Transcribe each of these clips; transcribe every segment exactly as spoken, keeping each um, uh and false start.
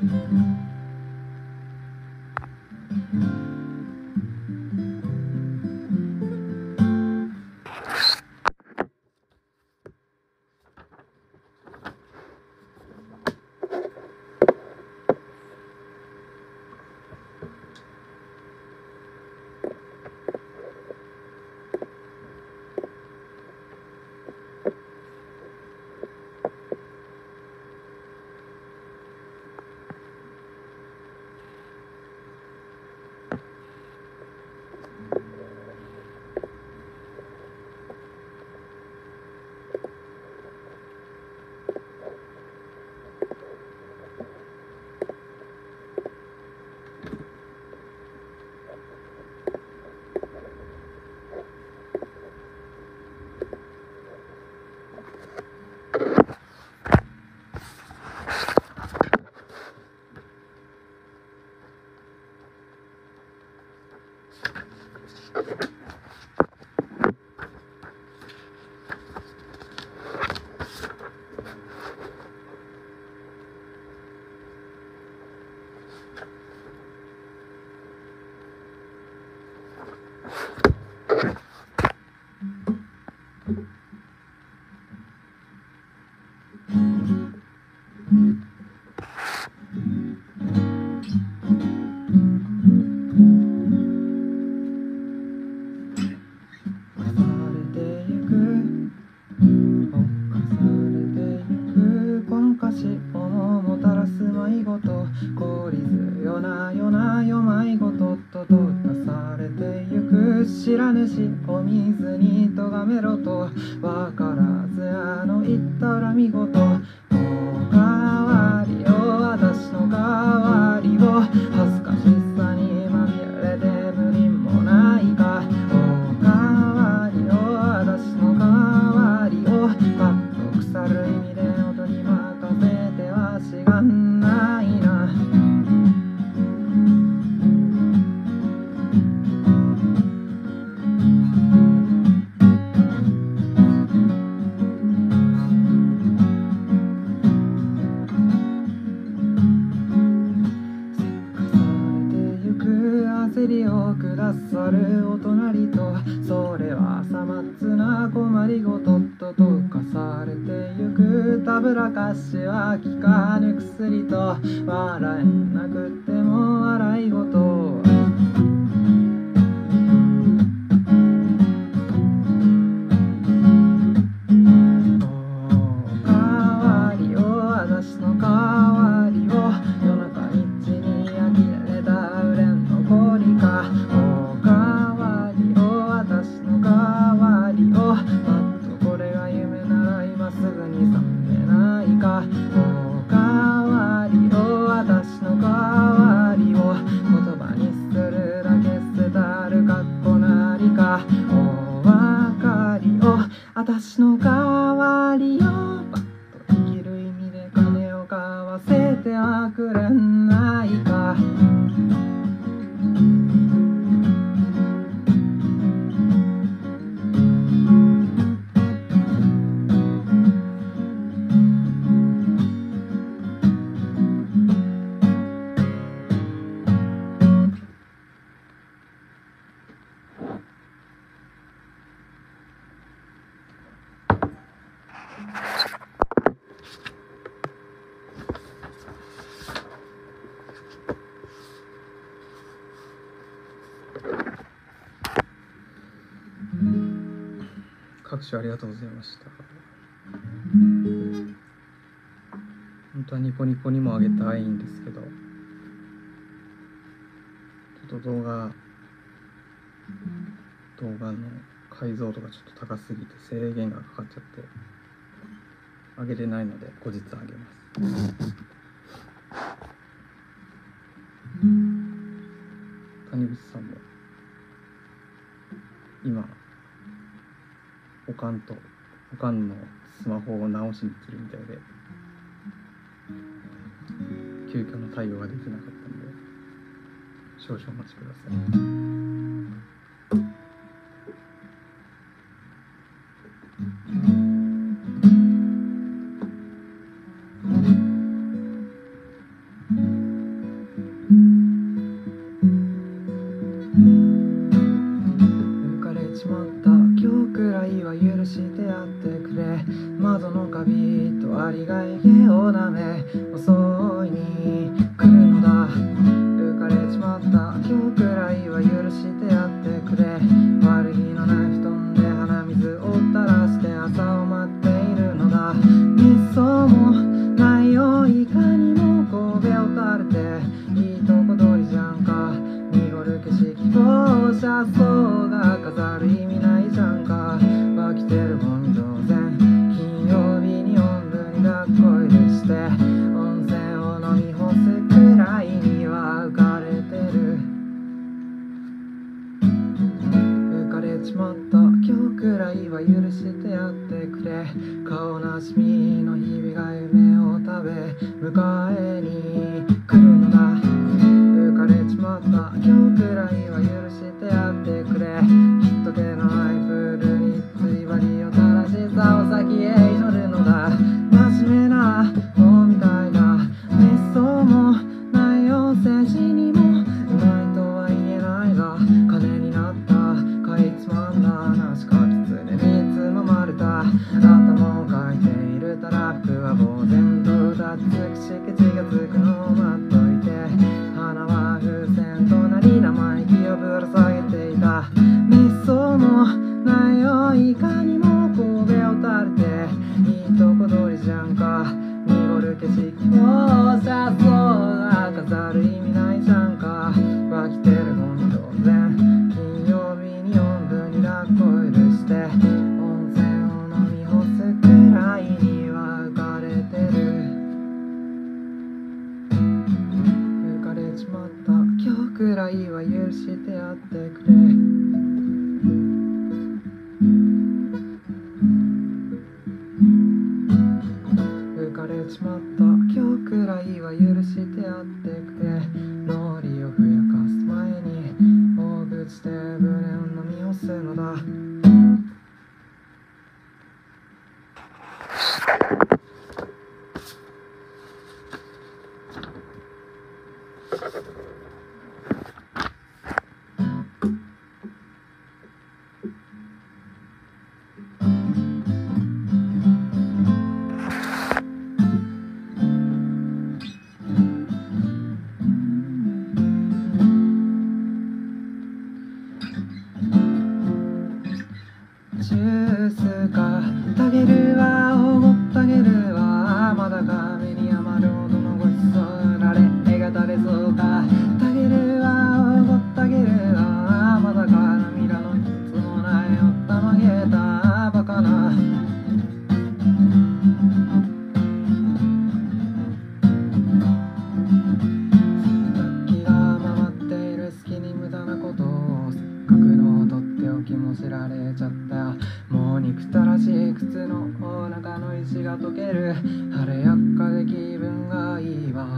知らぬしお水にとがめろとわからずあの言ったら見事おかわりを私の代わりを恥ずかしさにまみれて無理もないかおかわりを私の代わりをパッと腐る意味で音に任せてはしがんないな焦りをくださるお隣とそれはさまつな困りごとと溶かされてゆくたぶらかしは効かぬ薬と笑えなくても笑いごとおかわりを私の代わりを夜中道に呆れた憂ん残りかおかわりを私の代わりをパッとこれが夢なら今すぐに覚めないかおかわりを私の代わりを言葉にするだけ捨てたるかっこなりかお分かりを私の代わりをパッと生きる意味で金を買わせてはくれないか拍手ありがとうございました。本当はニコニコにもあげたいんですけど、ちょっと動画動画の解像度がちょっと高すぎて制限がかかっちゃってあげれないので後日あげます。谷口さんも今おかんとおかんのスマホを直しに来るみたいで急遽の対応ができなかったので少々お待ちください。うんは許してやってくれ。顔なしみの日々が夢を食べ迎えに来るのだ。浮かれちまった今日くらいは許してやってくれ。きっとけのないプールに釣り針を垂らしさを先へ祈るのだ。真面目な子みたいだ。滅相もないよ戦士にもうまいとは言えないが、金になったかいつまんだ話か狐につままれた頭をかいているたら服は呆然と歌ってつくし口がつくのを待っといて、花は風船となり生意気をぶら下げていた。滅相もないよいかにも神戸を垂れていいとこ取りじゃんか。濁る景色をさそうな飾る意味ないじゃんか。湧きてるゴミ当然金曜日によんぶにラッコイルして温泉を飲み干すくらいには浮かれてる。浮かれちまった今日くらいは許してやってくれ。浮かれちまった今日くらいは許してやってくれ。脳裏をふやかす前に大口で船を飲み干すのだ。ジュースかたげるわおごったげるわ、まだか目に余るほどのごちそうなれ絵が垂れそうか。たげるわおごったげるわ、まだか涙の一つもないおったまげたバカな。洗濯機が回っている隙に無駄なことをせっかくのとっておきも知られちゃったよ。もう憎たらしい靴のお腹の石が溶ける晴れやかで気分がいいわ。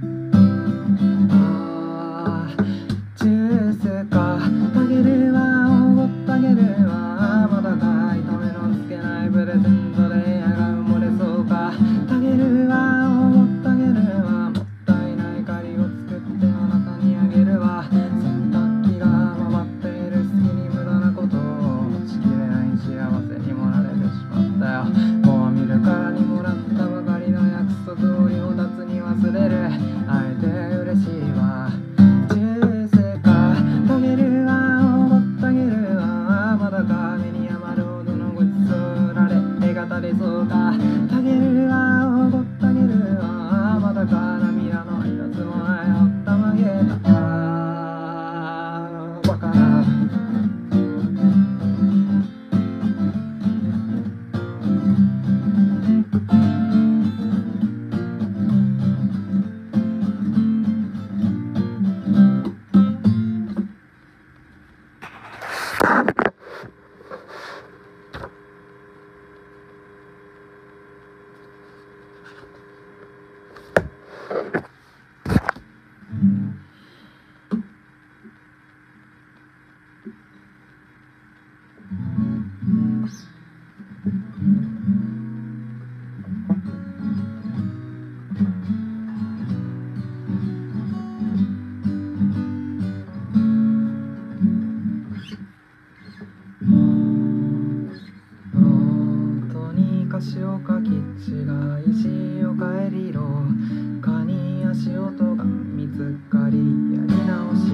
あージュースかたげるわおごったげるわ、まだか痛めのつけないプレゼントで矢が埋もれそうか。たげるわおごったげるわ、もったいない借りを作ってあなたにあげるわ。洗濯機が回っている隙に無駄なことを持ちきれない幸せにもられてしまったよ。もう見るからにもらったばかりの約束を両立に忘れる。会えて嬉しいわ。ジュースかたげるわおごったげるわ、まだか目に余るほどのごちそうなれ絵が垂れそうか。たげるわおごったげるわ、まだか涙の一つもないおったまげたバカな。足をかき違いしおかえりろかに足音が見つかりやり直し。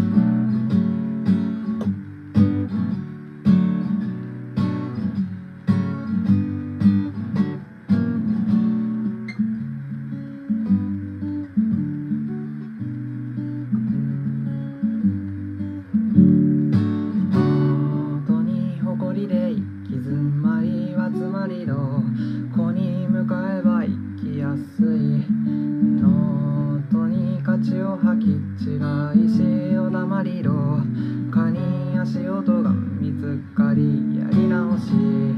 音に誇りで行き詰まりはつまりろこに向かえば行きやすい。ノートに価値を履き違いしおだまりろかに足音が見つかりやり直し。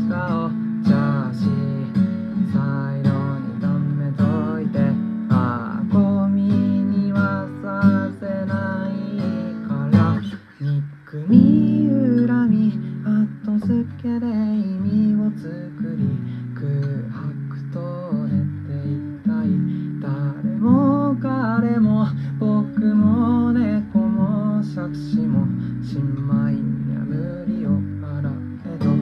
下をジャージサイドに溜めといて、ああゴミにはさせないから憎み恨み後付けで意味を作り空白と寝ていたい。誰も彼も僕も猫も杓子も新米には無理を払えと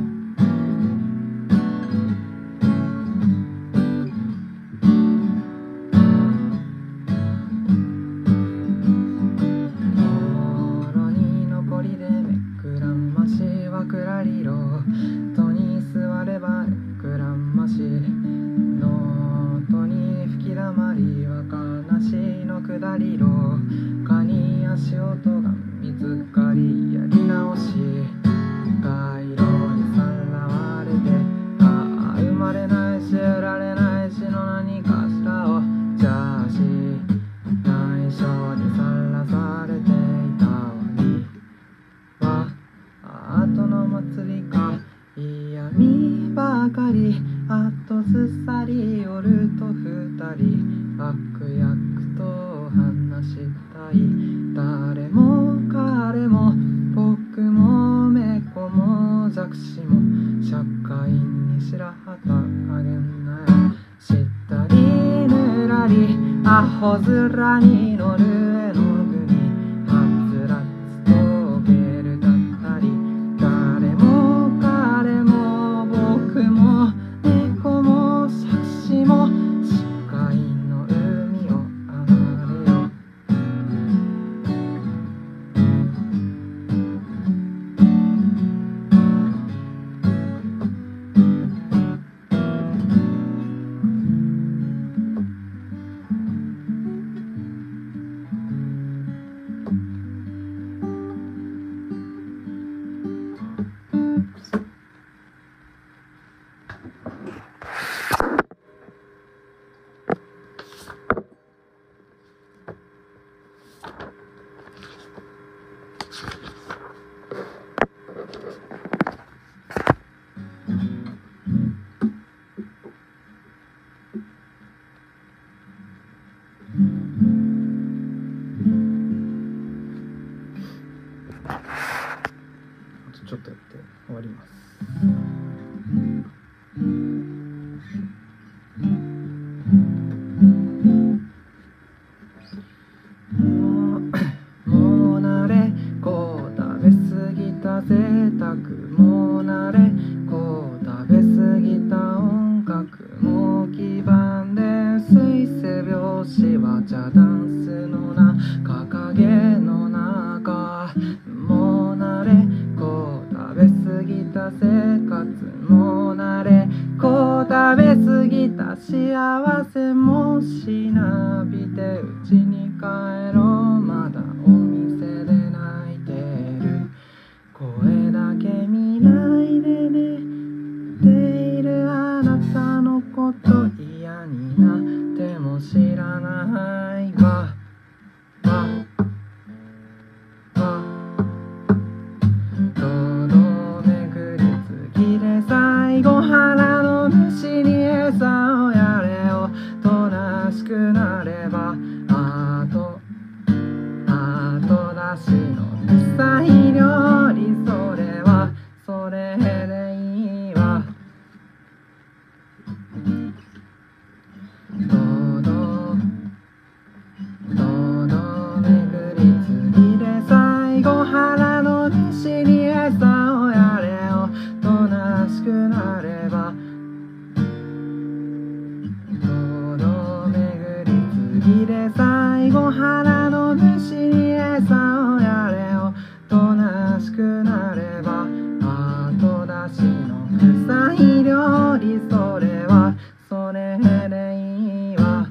心に残りでめくらましはくらりろ戸に座ればめくらましノートに吹きだまりは悲しのくだりろ蚊に足音が見つかりやり直し街路にさらわれてああ生まれないし得られないしの何かしらをジャージ内緒にさらされていたわりは後の祭りか嫌味ばかりあとすっさり夜と二人悪役と話したい。誰も彼も僕も猫も弱視も社会に白旗あげんなよ。したりぬらりアホ面に乗る絵の具にはつらつとベルだったり誰も彼も僕も猫も杓子も視界の海を離れよ。ちょっとやって終わります。もうもう慣れこう食べ過ぎた贅沢もう慣れこう食べ過ぎた音楽もう基盤で水性拍子はじゃダンスの中影の中もう慣れこう食べ過ぎた生活もう慣れこう食べ過ぎた幸せもしなびてうちに帰ろうまだお店で泣いてる声だけ見ないで寝ているあなたのこと嫌になっても知らないわわわ堂々巡り次で最後腹の飯に餌をやれおとなしくなればあとあと出しの臭い料理それはそれでいいわ堂々堂々巡り次で最後腹の飯に餌をやれおとなしくなれば堂々巡り次で最後腹の飯に餌をやれおとなしくなれば後出しの臭い料理それはそれでいいわ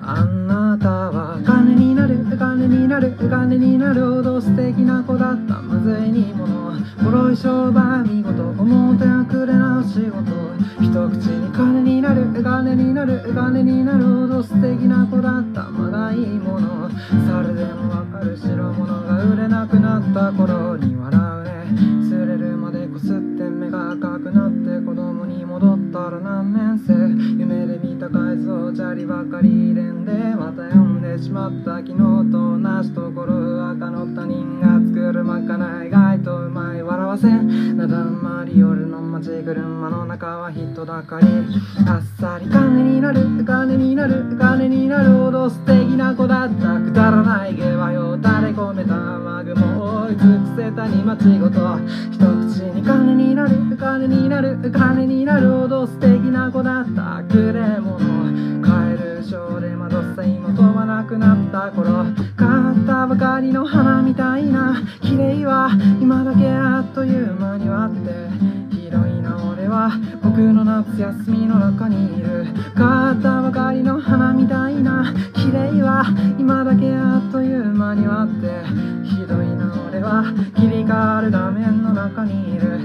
あなたは金になる金になる金になるほど素敵な子だった。まずい煮物ボロい商売見事表はくれな仕事一口に金になる金になる金になるほど素敵な子だった。まだいいもの猿でもわかる白物が売れなくなった頃に笑うね。擦れるまでこすって目が赤くなって子供に戻ったら何年生夢で見た海藻砂利ばかり入れんでまた読んでしまった昨日と同じところ赤の他人が作るまかない意外とうまい笑わせんなだんまり夜の街車の中は人だかりあっさり金になる金になる金になるほど素敵な子だった。くだらない下馬よ垂れ込めた雨雲を追い尽くせたに間違ごと一口に金になる金になる金になるほど素敵な子だった。くれ物買える少で窓さ今飛ばなくなった頃買ったばかりの花みたいな綺麗は今だけあっという間に割って広いな俺は僕の夏休みの中にいる。買ったばかりの花みたいな綺麗は今だけあっという間に割ってひどいな俺は切り替わる画面の中にいる。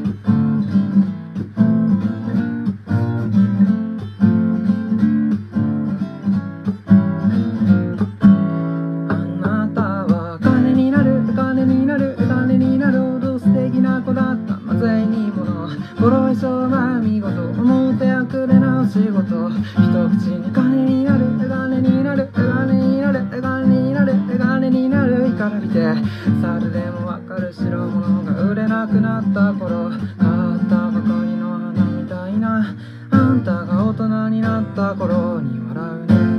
あなたは金になる金になる金になるほど素敵な子だった。まずい煮物ボロい商売見事表はくれな仕事一口に金になる金になる金になる金になる金になる干からびて猿でもわかる白物が売れなくなった頃買ったばかりの花みたいなあんたが大人になった頃に笑うね。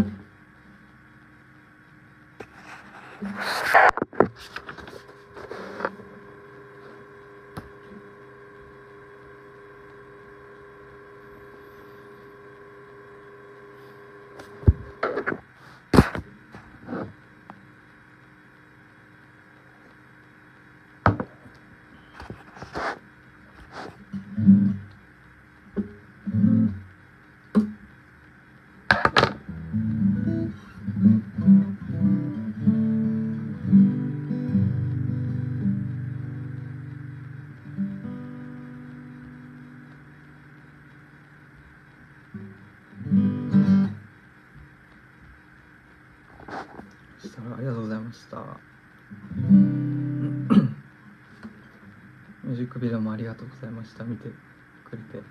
ありがとうございました。ミュージックビデオもありがとうございました。見てくれて。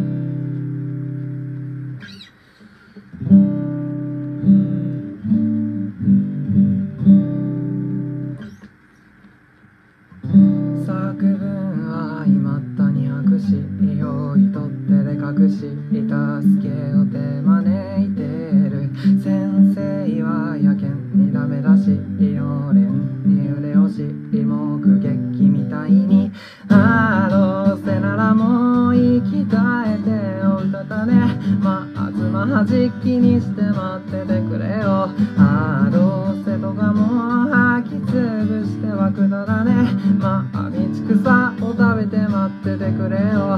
作文は今ったに白紙用意取ってで隠し助けを手招いてる先生はやけんにダメだし色連に腕押し目撃みたいにああどうせならもう生き絶えておうたたねまずまじきにして待っててくれよああどうせとかもう吐き潰してはくだらねまあ道草を食べて待っててくれよ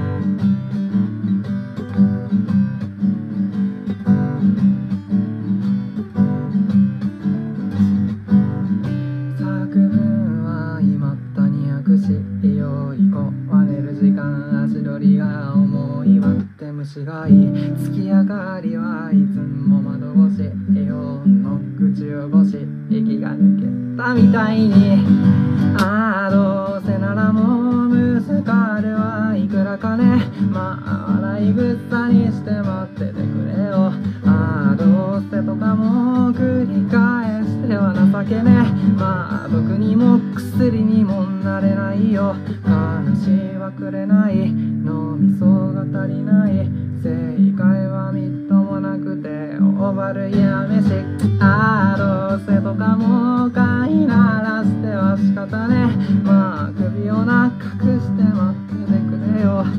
作文は今ったに白紙よいこは寝る時間足取りが重いわって虫がいい月明かりはいつも窓越しよんの口を越し息が抜けたみたいにああどうせならもうムスカルはいくらかねまあ笑い草にして待っててくれよああどうせとかも繰り返しては情けねまあ毒にも薬にもなれないよ悲しいはくれない脳みそが足りない正解はみっともなくてオーバルやめしああどうせとかも飼いならしては仕方ねまあ首をな隠して待っててくれよ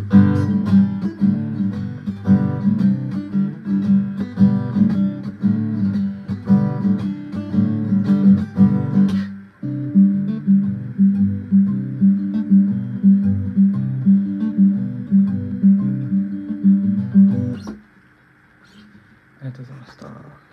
ありがとうございました。